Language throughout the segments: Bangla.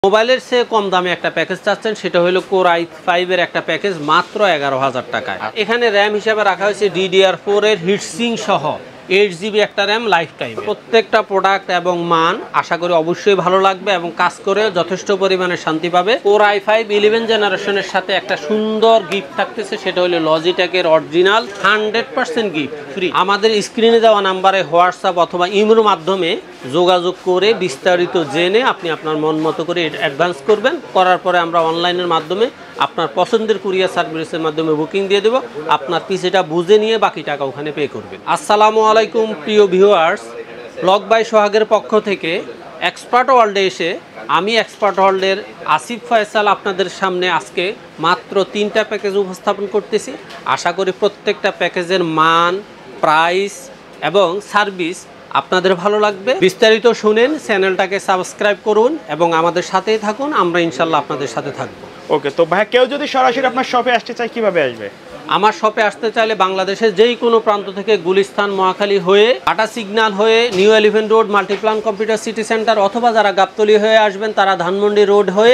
মোবাইলের চেয়ে কম দামে একটা প্যাকেজ চাচ্ছেন, সেটা হলো কোর i5 এর একটা প্যাকেজ মাত্র 11,000 টাকায়। এখানে র্যাম হিসাবে রাখা হয়েছে DDR4 এর হিটসিং সহ 8GB একটা র্যাম লাইফ টাইম। প্রত্যেকটা প্রোডাক্ট এবং মান আশা করি অবশ্যই ভালো লাগবে এবং কাজ করে যথেষ্ট পরিমাণে শান্তি পাবে। কোর i5 11 জেনারেশনের সাথে একটা সুন্দর গিফট থাকতেছে, সেটা হলো লজিটেকের অরিজিনাল 100% গিফট ফ্রি। আমাদের স্ক্রিনে দেওয়া নাম্বারে হোয়াটসঅ্যাপ অথবা ইমোর মাধ্যমে যোগাযোগ করে বিস্তারিত জেনে আপনি আপনার মন মতো করে অ্যাডভান্স করবেন। করার পরে আমরা অনলাইনের মাধ্যমে আপনার পছন্দের কুরিয়ার সার্ভিসের মাধ্যমে বুকিং দিয়ে দেব। আপনার পিসিটা বুঝে নিয়ে বাকি টাকা ওখানে পে করবেন। আসসালামু আলাইকুম প্রিয় ভিউয়ার্স, ব্লগ বাই সোহাগের পক্ষ থেকে এক্সপার্ট ওয়ার্ল্ডে এসে আমি এক্সপার্ট ওয়ার্ল্ডের আসিফ ফয়সাল আপনাদের সামনে আজকে মাত্র 3টা প্যাকেজ উপস্থাপন করতেছি। আশা করি প্রত্যেকটা প্যাকেজের মান, প্রাইস এবং সার্ভিস আপনাদের ভালো লাগবে। বিস্তারিত শুনেন, চ্যানেলটাকে সাবস্ক্রাইব করুন এবং আমাদের সাথেই থাকুন। আমরা ইনশাল্লাহ আপনাদের সাথে থাকবো। ওকে, তো ভাই কেউ যদি সরাসরি আপনার শপে আসতে চায় কিভাবে আসবে? আমার শপে আসতে চাইলে বাংলাদেশের যেই কোনো প্রান্ত থেকে গুলিস্তান, মহাখালী হয়ে, টাটা সিগন্যাল হয়ে, New Elephant Road, Multiplan computer city center, অথবা যারা গাবতলী হয়ে আসবেন তারা ধানমন্ডি রোড হয়ে,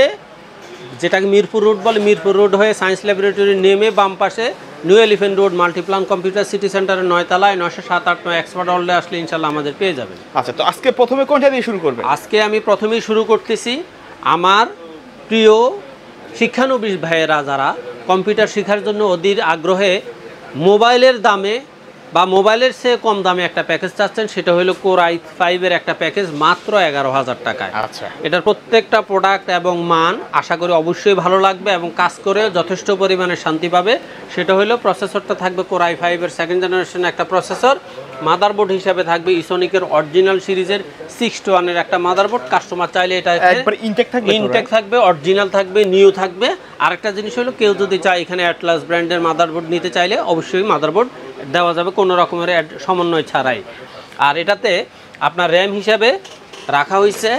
যেটাকে মিরপুর রোড বলে, মিরপুর রোড হয়ে সায়েন্স ল্যাবরেটরি নেমে বাম পাশে New Elephant Road, Multiplan computer city সেন্টারের 9 তলায় 907-8 এক্সপার্ট ওয়ার্ল্ডে আসলে ইনশাল্লাহ আমাদের পেয়ে যাবেন। আচ্ছা, তো আজকে প্রথমে কোনটা দিয়ে শুরু করবেন? আজকে আমি প্রথমেই শুরু করতেছি আমার প্রিয় শিক্ষানবিশ ভাইয়েরা যারা কম্পিউটার শেখার জন্য অধীর আগ্রহে মোবাইলের দামে বা মোবাইলের চেয়ে কম দামে একটা প্যাকেজ চাচ্ছেন, সেটা হলো কোর i5 এর একটা প্যাকেজ মাত্র 11,000 টাকায়। আচ্ছা, এটার প্রত্যেকটা প্রোডাক্ট এবং মান আশা করি অবশ্যই ভালো লাগবে এবং কাজ করে যথেষ্ট পরিমাণে শান্তি পাবে। সেটা হলো প্রসেসরটা থাকবে কোর i5 এর 2nd জেনারেশন একটা প্রসেসর। মাদারবোর্ড হিসাবে থাকবে ইসোনিকের অরিজিনাল সিরিজের 6-1 এর একটা মাদারবোর্ড। কাস্টমার চাইলে এটা একবার ইনটেক থাকবে, অরিজিনাল থাকবে, নিউ থাকবে। আরেকটা জিনিস হলো কেউ যদি চায় এখানে অ্যাটলাস ব্র্যান্ডের মাদারবোর্ড নিতে চাইলে অবশ্যই মাদারবোর্ড দেওয়া যাবে কোনো রকমের সমন্বয় ছাড়াই। আর এটাতে আপনার র্যাম হিসাবে রাখা হয়েছে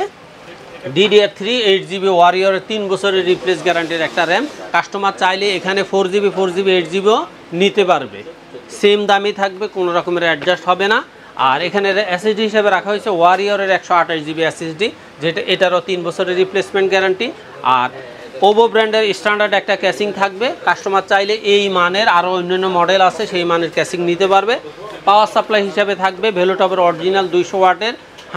DDR3 8GB ওয়ারিয়রের 3 বছরের রিপ্লেস গ্যারান্টির একটা র্যাম। কাস্টমার চাইলে এখানে 4GB 8GBও নিতে পারবে, সেম দামই থাকবে, কোনো রকমের অ্যাডজাস্ট হবে না। আর এখানে SSD হিসাবে রাখা হয়েছে ওয়ারিয়রের 128GB SSD, যেটা এটারও 3 বছরের রিপ্লেসমেন্ট গ্যারান্টি। আর ওভো ব্র্যান্ডের স্ট্যান্ডার্ড একটা ক্যাসিং থাকবে। কাস্টমার চাইলে এই মানের আরও অন্যান্য মডেল আছে, সেই মানের ক্যাসিং নিতে পারবে। পাওয়ার সাপ্লাই হিসাবে থাকবে ভেলোটপের অরিজিনাল 200 ওয়াটের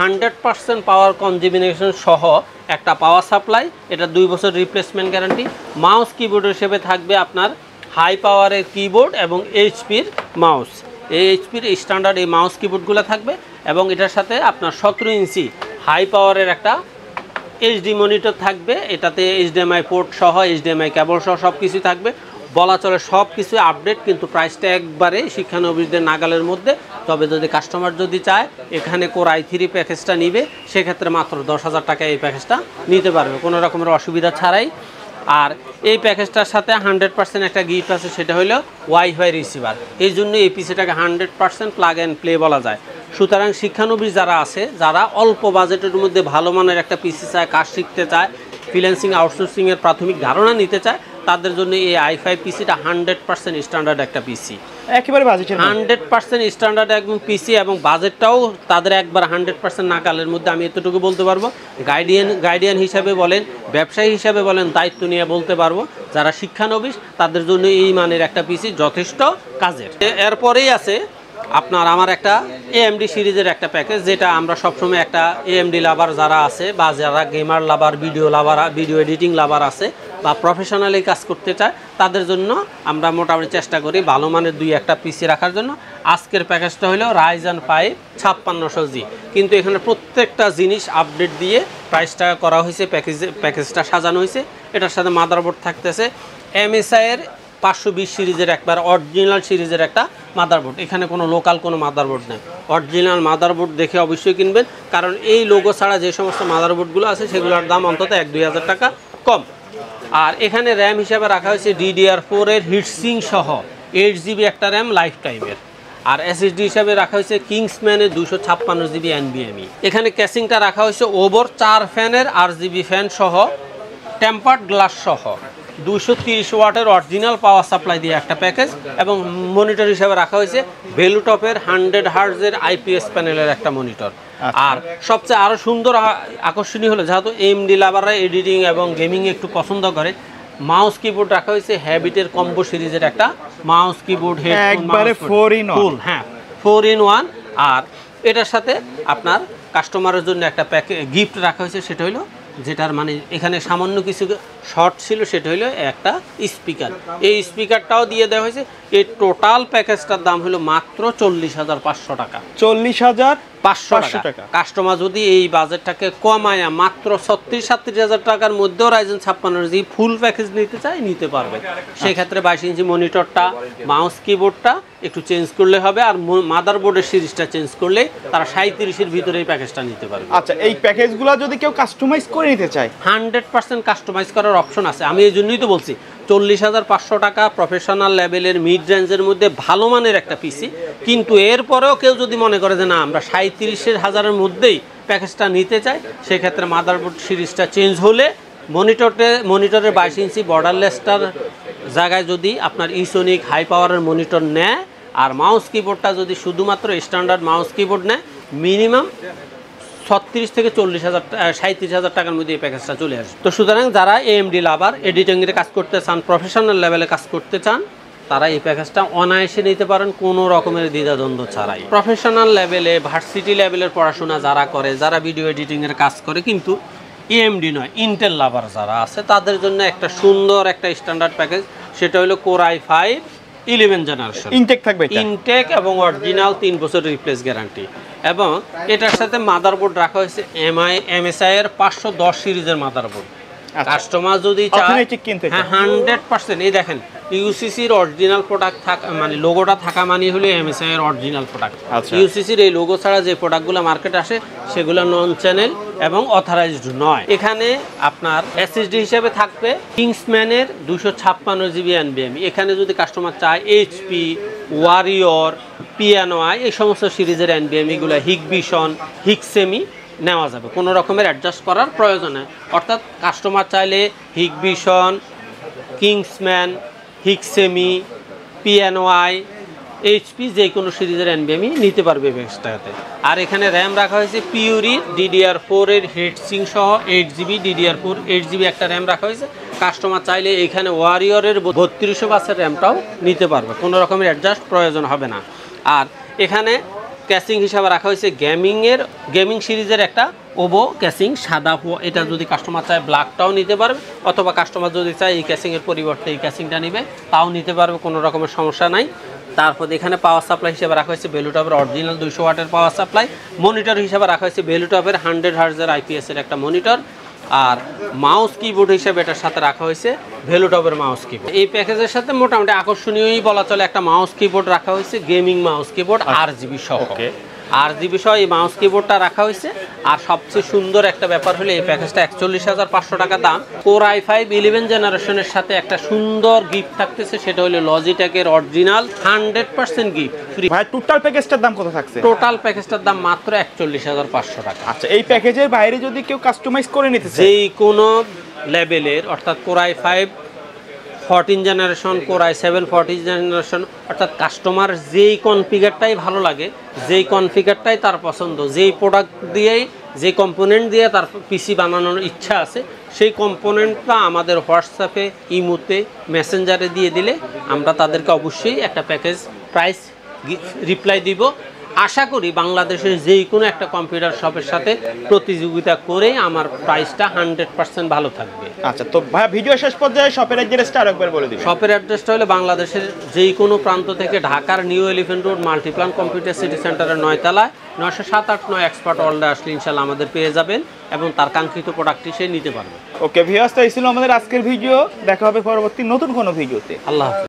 100% পাওয়ার কনজিউমিনেশন সহ একটা পাওয়ার সাপ্লাই। এটা 2 বছর রিপ্লেসমেন্ট গ্যারান্টি। মাউস কিবোর্ড হিসেবে থাকবে আপনার হাই পাওয়ারের কিবোর্ড এবং HPর মাউস। এই HPর স্ট্যান্ডার্ড এই মাউস কিবোর্ডগুলো থাকবে এবং এটার সাথে আপনার 17 ইঞ্চি হাই পাওয়ারের একটা HD মনিটর থাকবে। এটাতে HDMI পোর্ট সহ, HDMI কেবল সহ সব কিছু থাকবে। বলা চলে সব কিছু আপডেট, কিন্তু প্রাইসটা একবারে শিক্ষানবিশদের নাগালের মধ্যে। তবে যদি কাস্টমার যদি চায় এখানে কোর i3 প্যাকেজটা নিবে, সেক্ষেত্রে মাত্র 10,000 টাকায় এই প্যাকেজটা নিতে পারবে কোনো রকমের অসুবিধা ছাড়াই। আর এই প্যাকেজটার সাথে 100% একটা গিফট আছে, সেটা হলো ওয়াইফাই রিসিভার। এই জন্য এই পিসিটাকে 100% প্লাগ অ্যান্ড প্লে বলা যায়। সুতরাং শিক্ষানবিশ যারা আছে, যারা অল্প বাজেটের মধ্যে ভালো মানের একটা পিসি চায়, কাজ শিখতে চায়, ফ্রিল্যান্সিং আউটসোর্সিংয়ের প্রাথমিক ধারণা নিতে চায়, তাদের জন্য এই i5 পিসিটা 100% স্ট্যান্ডার্ড একটা পিসি। একেবারে বাজেটের 100% স্ট্যান্ডার্ড একদম পিসি এবং বাজেটটাও তাদের একবার 100% নাগালের মধ্যে। আমি এতটুকু বলতে পারবো, গাইডিয়ান হিসাবে বলেন, ব্যবসায়ী হিসাবে বলেন, দায়িত্ব নিয়ে বলতে পারবো, যারা শিক্ষানবিশ তাদের জন্য এই মানের একটা পিসি যথেষ্ট কাজের। এরপরেই আছে আপনার আমার একটা AMD সিরিজের একটা প্যাকেজ, যেটা আমরা সবসময় একটা AMD লাভার যারা আছে বা যারা gamer lover, video editing lover আছে বা প্রফেশনালি কাজ করতে চায়, তাদের জন্য আমরা মোটামুটি চেষ্টা করি ভালো মানের 2-1টা পিসি রাখার জন্য। আজকের প্যাকেজটা হলো Ryzen 5 5600G, কিন্তু এখানে প্রত্যেকটা জিনিস আপডেট দিয়ে প্রাইসটা করা হয়েছে, প্যাকেজটা সাজানো হয়েছে। এটার সাথে মাদারবোর্ড থাকতেছে MSI এর 520 সিরিজের একবার অরিজিনাল সিরিজের একটা মাদারবোর্ড। এখানে কোনো লোকাল কোনো মাদারবোর্ড নেই, অরিজিনাল মাদারবোর্ড দেখে অবশ্যই কিনবেন, কারণ এই লোগো ছাড়া যে সমস্ত মাদারবোর্ডগুলো আছে সেগুলোর দাম অন্তত 1-2 হাজার টাকা কম। আর এখানে র্যাম হিসাবে রাখা হয়েছে DDR4 এর হিটসিং সহ 8GB একটা র্যাম লাইফ টাইমের। আর SSD হিসাবে রাখা হয়েছে কিংসম্যানের 256GB NVMe। এখানে ক্যাসিংটা রাখা হয়েছে ওভোর 4 ফ্যানের RGB ফ্যান সহ টেম্পার্ড গ্লাস সহ 230 ওয়াটের অরিজিনাল পাওয়ার সাপ্লাই দিয়ে একটা প্যাকেজ, এবং মনিটর হিসেবে রাখা হয়েছে ভেলুটপের 100 হার্টজের আইপিএস প্যানেলের একটা মনিটর। আর সবচেয়ে আরো সুন্দর আকর্ষণীয় হলো, যেহেতু এমডি লাভাররা এডিটিং এবং গেমিং একটু পছন্দ করে, মাউস কিবোর্ড রাখা হয়েছে হ্যাবিটের কম্বো সিরিজের একটা মাউস কিবোর্ড, একবারে 4 in 1। হ্যাঁ, 4 in 1। আর এটার সাথে আপনার কাস্টমারের জন্য একটা গিফট রাখা হয়েছে, সেটা হলো যেটার মানে এখানে সামান্য কিছু শর্ট ছিল, সেটা হলো একটা স্পিকার। এই স্পিকারটাও দিয়ে দেওয়া হয়েছে। এই টোটাল প্যাকেজটার দাম হলো মাত্র 40,500 টাকা। 40,500 টাকা। কাস্টমার যদি এই বাজেটটাকে কমায় মাত্র 36-37 টাকার মধ্যেও রাইজেন 56 ফুল প্যাকেজ নিতে চায়, নিতে পারবে। সেই ক্ষেত্রে 22 ইঞ্চি মনিটরটা, মাউস কিবোর্ডটা একটু চেঞ্জ করলে হবে, আর মাদারবোর্ডের সিরিজটা চেঞ্জ করলে তারা 37-এর ভিতরে এই প্যাকেজটা নিতে পারবে। আচ্ছা, এই প্যাকেজগুলো যদি কেউ কাস্টমাইজ করে নিতে চায়, 100% কাস্টমাইজ করার অপশন আছে। আমি এই জন্যই তো বলছি 40,500 টাকা প্রফেশনাল লেভেলের মিড রেঞ্জের মধ্যে ভালো মানের একটা পিসি। কিন্তু এরপরেও কেউ যদি মনে করে যে না, আমরা 37,000-এর মধ্যেই প্যাকেজটা নিতে চাই, সেক্ষেত্রে মাদারবোর্ড সিরিজটা চেঞ্জ হলে মনিটরের 22 ইঞ্চি বর্ডারলেসটার জায়গায় যদি আপনার ইসোনিক হাই পাওয়ারের মনিটর নেয়, আর মাউস কিবোর্ডটা যদি শুধুমাত্র স্ট্যান্ডার্ড মাউস কিবোর্ড নেয়, মিনিমাম 37,000 টাকার মধ্যে এই প্যাকেজটা চলে আসে। তো সুতরাং যারা এএমডি লাভার, এডিটিংয়ের কাজ করতে চান, প্রফেশনাল লেভেলে কাজ করতে চান, তারা এই প্যাকেজটা অনায়াসে নিতে পারেন কোনো রকমের দ্বিধাদ্বন্দ্ব ছাড়াই। প্রফেশনাল লেভেলে, ভার্সিটি লেভেলের পড়াশোনা যারা করে, যারা ভিডিও এডিটিংয়ের কাজ করে, কিন্তু এএমডি নয়, ইন্টেল লাভার যারা আছে, তাদের জন্য একটা সুন্দর একটা স্ট্যান্ডার্ড প্যাকেজ, সেটা হলো কোর i5 11 জেনারেশন। ইনটেক থাকবে, ইনটেক এবং অরিজিনাল 3 বছর রিপ্লেস গ্যারান্টি। এবং এটার সাথে মাদারবোর্ড রাখা হয়েছে MSI এর 510 সিরিজের মাদারবোর্ড। কাস্টমার যদি চায়, হ্যাঁ 100%, এই দেখেন ইউসিসির অরিজিনাল প্রোডাক্ট থাকা মানে লোগোটা থাকা মানে হলো MSI এর অরিজিনাল প্রোডাক্ট। ইউসিসির এই লোগো ছাড়া যে প্রোডাক্টগুলো মার্কেটে আসে, সেগুলো নন চ্যানেল এবং অথরাইজড নয়। এখানে আপনার এসএসডি হিসেবে থাকবে কিংসম্যানের 256 GB NVMe। এখানে যদি কাস্টমার চায় এইচপি, ওয়ারিয়র, পিএনওয়াই এই সমস্ত সিরিজের NVMe গুলো, হিগবিশন, হিক্সেমি নেওয়া যাবে, কোনো রকমের অ্যাডজাস্ট করার প্রয়োজন নেই। অর্থাৎ কাস্টমার চাইলে Hikvision, Kingsman, Hiksemi, PNY, HP যে কোনো সিরিজের NVMe নিতে পারবে বেস্টটাতে। আর এখানে র্যাম রাখা হয়েছে পিউরির DDR4 এর হিটসিং সহ 8GB DDR4 8GB একটা র্যাম রাখা হয়েছে। কাস্টমার চাইলে এখানে ওয়ারিয়রের 3200 বাসের র্যামটাও নিতে পারবে, কোনো রকমের অ্যাডজাস্ট প্রয়োজন হবে না। আর এখানে ক্যাসিং হিসাবে রাখা হয়েছে গেমিং সিরিজের একটা ওভো ক্যাসিং সাদা। এটা যদি কাস্টমার চায় ব্ল্যাকটাও নিতে পারবে, অথবা কাস্টমার যদি চায় এই ক্যাসিংয়ের পরিবর্তে এই ক্যাসিংটা নেবে, তাও নিতে পারবে, কোনো রকমের সমস্যা নাই। তারপর এখানে পাওয়ার সাপ্লাই হিসেবে রাখা হয়েছে ভেলুটপের অরিজিনাল 200 ওয়াটের পাওয়ার সাপ্লাই। মনিটর হিসেবে রাখা হয়েছে ভেলুটপের 100 হার্টজের আইপিএস এর একটা মনিটর। আর মাউস কিবোর্ড হিসেবে এটার সাথে রাখা হয়েছে ভেলুটপের মাউস কিবোর্ড। এই প্যাকেজের সাথে মোটামুটি আকর্ষণীয়ই বলা চলে একটা মাউস কিবোর্ড রাখা হয়েছে, গেমিং মাউস কিবোর্ড RGB সহ। RGB সহ এই মাউস কিবোর্ডটা রাখা হয়েছে। আর সবচেয়ে সুন্দর একটা ব্যাপার হলো এই প্যাকেজটা 41,500 টাকা দাম। কোর i5 11 জেনারেশনের সাথে একটা সুন্দর গিফট থাকতেছে, সেটা হলো লজিটেকের অরিজিনাল 100% গিফট ফ্রি। ভাই টোটাল প্যাকেজটার দাম কত থাকছে? টোটাল প্যাকেজটার দাম মাত্র 41,500 টাকা। আচ্ছা, এই প্যাকেজের বাইরে যদি কেউ কাস্টমাইজ করে নিতে চায়, যেই কোনো লেভেলের, অর্থাৎ core i5 14 generation, core i7 14 generation, অর্থাৎ কাস্টমার যেই কনফিগারটাই ভালো লাগে, যেই কনফিগারটাই তার পছন্দ, যেই প্রোডাক্ট দিয়েই, যে কম্পোনেন্ট দিয়ে তার পিসি বানানোর ইচ্ছা আছে, সেই কম্পোনেন্টটা আমাদের হোয়াটসঅ্যাপে, ইমোতে, মেসেঞ্জারে দিয়ে দিলে আমরা তাদেরকে অবশ্যই একটা প্যাকেজ প্রাইস রিপ্লাই দিব। আশা করি বাংলাদেশের যেই কোনো একটা কম্পিউটার শপের সাথে প্রতিযোগিতা করে আমার প্রাইসটা 100% ভালো থাকবে। আচ্ছা, তো ভাই ভিডিও শেষ পর্যায়ে শপের অ্যাড্রেসটা আরেকবার বলে দিবেন। শপের অ্যাড্রেসটা হলো বাংলাদেশের যেই কোনো প্রান্ত থেকে ঢাকার New Elephant Road Multiplan computer city সেন্টারের 9 তলায় 90789 এক্সপার্ট ওয়ার্ল্ডে আসলে ইনশাআল্লাহ আমাদের পেয়ে যাবেন এবং তার কাঙ্ক্ষিত প্রোডাক্টটি সে নিতে পারবে। ওকে ভিউয়ার্স, তো এই ছিল আমাদের আজকের ভিডিও। দেখা হবে পরবর্তী নতুন কোনো ভিডিওতে। আল্লাহ হাফেজ।